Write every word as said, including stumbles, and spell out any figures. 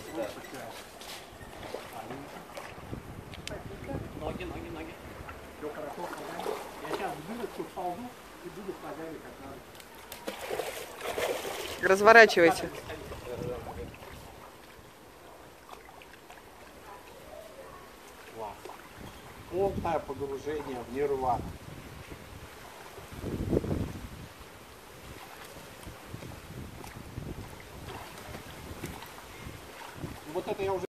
Ноги, ноги, ноги. Все хорошо, хозяин. Я сейчас дырочку ползу и буду хозяин как надо. Разворачивайте. Класс. Полное погружение в нирвану. Вот это я уже